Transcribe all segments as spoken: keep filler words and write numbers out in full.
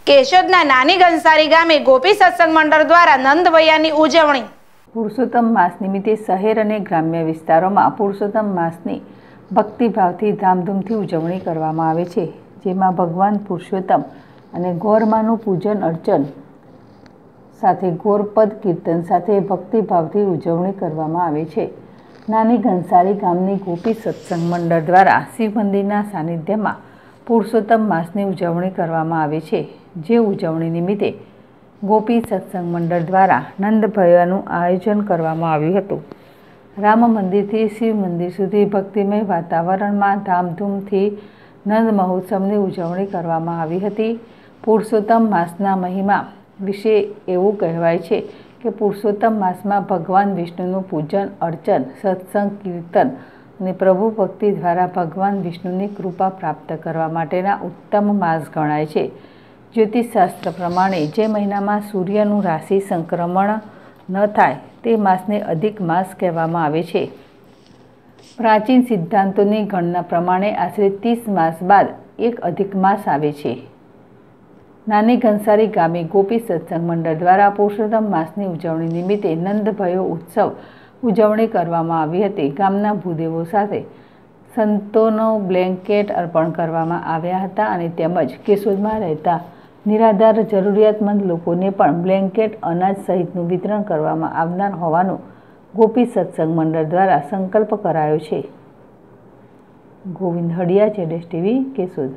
કેશોદના નાની ગંસારી ગામે ગોપી સત્સંગ મંડળ દ્વારા નંદવૈયાની ઉજવણી। પુરુષોત્તમ માસ નિમિત્તે શહેર અને ગ્રામ્ય વિસ્તારોમાં પુરુષોત્તમ માસની ભક્તિભાવથી ધામધૂમથી ઉજવણી કરવામાં આવે છે, જેમાં ભગવાન પુરુષોત્તમ અને ગૌરમાનું પૂજન અર્ચન સાથે ગૌરપદ કીર્તન સાથે ભક્તિભાવથી ઉજવણી કરવામાં આવે છે। નાની ઘનસારી ગામની ગોપી સત્સંગ મંડળ દ્વારા શિવ મંદિરના સાનિધ્યમાં પુરુષોત્તમ માસની ઉજવણી કરવામાં આવે છે, જે ઉજવણી નિમિત્તે ગોપી સત્સંગ મંડળ દ્વારા નંદભયાનું આયોજન કરવામાં આવ્યું હતું। રામ મંદિરથી શિવ મંદિર સુધી ભક્તિમય વાતાવરણમાં ધામધૂમથી નંદ મહોત્સવની ઉજવણી કરવામાં આવી હતી। પુરુષોત્તમ માસના મહિમા વિશે એવું કહેવાય છે કે પુરુષોત્તમ માસમાં ભગવાન વિષ્ણુનું પૂજન અર્ચન, સત્સંગ, કીર્તન અને પ્રભુ ભક્તિ દ્વારા ભગવાન વિષ્ણુની કૃપા પ્રાપ્ત કરવા માટેના ઉત્તમ માસ ગણાય છે। જ્યોતિષશાસ્ત્ર પ્રમાણે જે મહિનામાં સૂર્યનું રાશિ સંક્રમણ ન થાય તે માસને અધિક માસ કહેવામાં આવે છે। પ્રાચીન સિદ્ધાંતોની ગણના પ્રમાણે આશરે ત્રીસ માસ બાદ એક અધિક માસ આવે છે। નાની ઘનસારી ગામે ગોપી સત્સંગ મંડળ દ્વારા પુરુષોત્તમ માસની ઉજવણી નિમિત્તે નંદભયો ઉત્સવ ઉજવણી કરવામાં આવી હતી। ગામના ભૂદેવો સાથે સંતોનો બ્લેન્કેટ અર્પણ કરવામાં આવ્યા હતા અને તેમજ કેશોદમાં રહેતા નિરાધાર જરૂરિયાતમંદ લોકોને પણ બ્લેન્કેટ, અનાજ સહિતનું વિતરણ કરવામાં આવનાર હોવાનું ગોપી સત્સંગ મંડળ દ્વારા સંકલ્પ કરાયો છે। ગોવિંદ હડિયા, જેડેશ ટીવી, કેશોદ।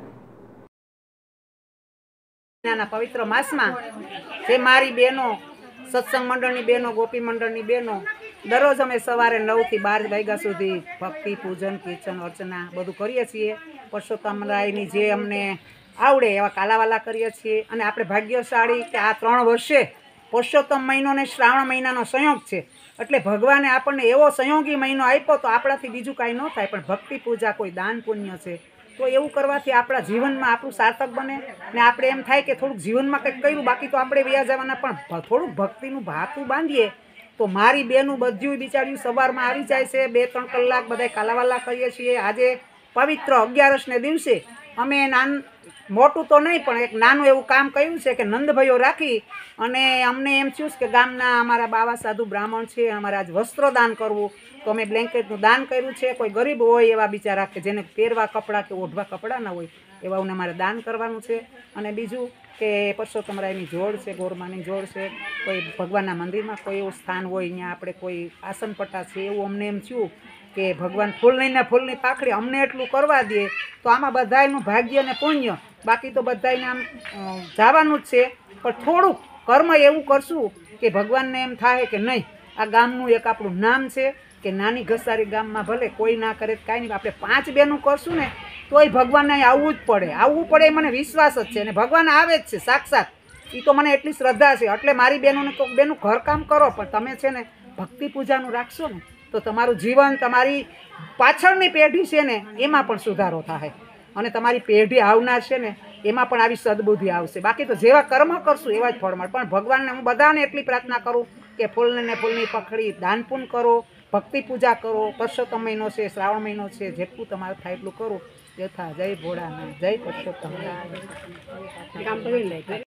પવિત્ર માસમાં જે મારી બહેનો સત્સંગ મંડળની બહેનો, ગોપી મંડળની બહેનો દરરોજ અમે સવારે નવ થી બાર વાગ્યા સુધી ભક્તિ, પૂજન, કીર્તન, અર્ચના બધું કરીએ છીએ। પુરુષોત્તમ રાયની જે અમને આવડે એવા કાલાવાલા કરીએ છીએ અને આપણે ભાગ્યશાળી કે આ ત્રણ વર્ષે પુરુષોત્તમ મહિનો ને શ્રાવણ મહિનાનો સંયોગ છે, એટલે ભગવાને આપણને એવો સંયોગી મહિનો આપ્યો તો આપણાથી બીજું કાંઈ ન થાય, પણ ભક્તિ પૂજા, કોઈ દાન પુણ્ય છે તો એવું કરવાથી આપણા જીવનમાં આપણું સાર્થક બને ને આપણે એમ થાય કે થોડુંક જીવનમાં કંઈક કર્યું, બાકી તો આપણે વ્યા જવાના, પણ થોડુંક ભક્તિનું ભાથું બાંધીએ તો મારી બેનું બધું બિચાર્યું સવારમાં આવી જાય છે। બે ત્રણ કલાક બધા કાલાવાલા કરીએ છીએ। આજે પવિત્ર અગિયારસને દિવસે અમે નાન મોટું તો નહીં પણ એક નાનું એવું કામ કર્યું છે કે નંદભાઈઓ રાખી અને અમને એમ થયું કે ગામના અમારા બાવા સાધુ બ્રાહ્મણ છે, અમારે આજ વસ્ત્રદાન કરવું, તો અમે બ્લેન્કેટનું દાન કર્યું છે। કોઈ ગરીબ હોય એવા બિચારા કે જેને પહેરવા કપડાં કે ઓઢવા કપડાં ના હોય એવાને અમારે દાન કરવાનું છે। અને બીજું કે પુરુષોત્તમ રાયની જોડ છે, ગોરમાની જોડ છે, કોઈ ભગવાનના મંદિરમાં કોઈ એવું સ્થાન હોય ત્યાં આપણે કોઈ આસન પટ્ટા છે, એવું અમને એમ થયું કે ભગવાન ફૂલની ને ફૂલની પાખડી અમને એટલું કરવા દે તો આમાં બધાયનું ભાગ્ય ને પુણ્ય, બાકી તો બધાને આમ જવાનું જ છે, પણ થોડુંક કર્મ એવું કરશું કે ભગવાનને એમ થાય કે નહીં આ ગામનું એક આપણું નામ છે કે નાની ઘસારી ગામમાં ભલે કોઈ ના કરે કાંઈ નહીં, આપણે પાંચ બેનું કરશું ને તોય ભગવાનને અહીં આવવું જ પડે આવવું પડે એ મને વિશ્વાસ જ છે અને ભગવાન આવે જ છે સાક્ષાત, એ તો મને એટલી શ્રદ્ધા છે। એટલે મારી બહેનોને કહું, બેનું ઘરકામ કરો પણ તમે છે ને ભક્તિ પૂજાનું રાખશો ને તો તમારું જીવન, તમારી પાછળની પેઢી છે ને એમાં પણ સુધારો થાય અને તમારી પેઢી આવનાર છે ને એમાં પણ આવી સદબુદ્ધિ આવશે। બાકી તો જેવા કર્મ કરશું એવા જ ફળ મળે। પણ ભગવાનને હું બધાને એટલી પ્રાર્થના કરું કે ફૂલને ને ફૂલની પખડી દાન પુણ્ય કરો, ભક્તિ પૂજા કરો। પુરુષોત્તમ મહિનો છે, શ્રાવણ મહિનો છે, જેટલું તમારે થાય એટલું કરો। યથા જય ભોળાનાથ, જય પુરુષોત્તમ।